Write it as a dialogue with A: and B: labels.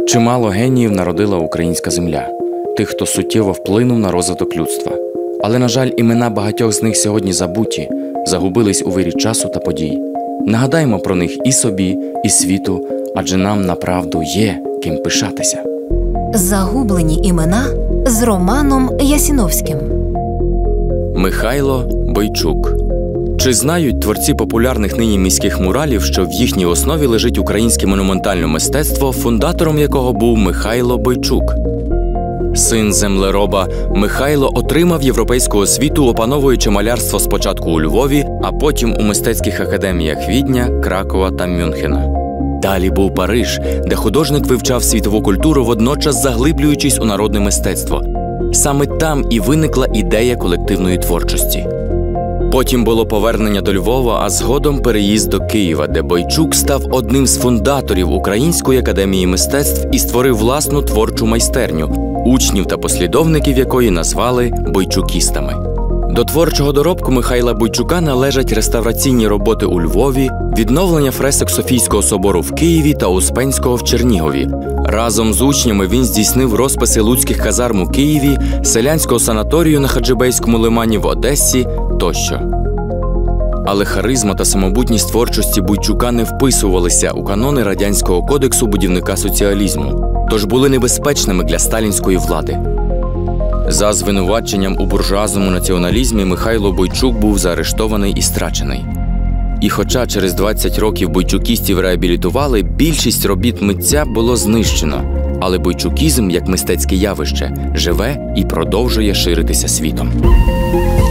A: Чимало геніїв народила українська земля, тих, хто суттєво вплинув на розвиток людства. Але, на жаль, імена багатьох з них сьогодні забуті, загубились у вирі часу та подій. Нагадаймо про них і собі, і світу, адже нам направду є ким пишатися.
B: Загублені імена з Романом Ясіновським.
A: Михайло Бойчук. Чи знають творці популярних нині міських муралів, що в їхній основі лежить українське монументальне мистецтво, фундатором якого був Михайло Бойчук? Син землероба Михайло отримав європейську освіту, опановуючи малярство спочатку у Львові, а потім у мистецьких академіях Відня, Кракова та Мюнхена. Далі був Париж, де художник вивчав світову культуру, водночас заглиблюючись у народне мистецтво. Саме там і виникла ідея колективної творчості. Потім було повернення до Львова, а згодом переїзд до Києва, де Бойчук став одним з фундаторів Української академії мистецтв і створив власну творчу майстерню, учнів та послідовників якої назвали бойчукістами. До творчого доробку Михайла Бойчука належать реставраційні роботи у Львові, відновлення фресок Софійського собору в Києві та Успенського в Чернігові. Разом з учнями він здійснив розписи луцьких казарм у Києві, селянського санаторію на Хаджибейському лимані в Одесі тощо. Але харизма та самобутність творчості Бойчука не вписувалися у канони Радянського кодексу будівника соціалізму, тож були небезпечними для сталінської влади. За звинуваченням у буржуазному націоналізмі Михайло Бойчук був заарештований і страчений. І хоча через 20 років бойчукістів реабілітували, більшість робіт митця було знищено. Але бойчукізм, як мистецьке явище, живе і продовжує ширитися світом.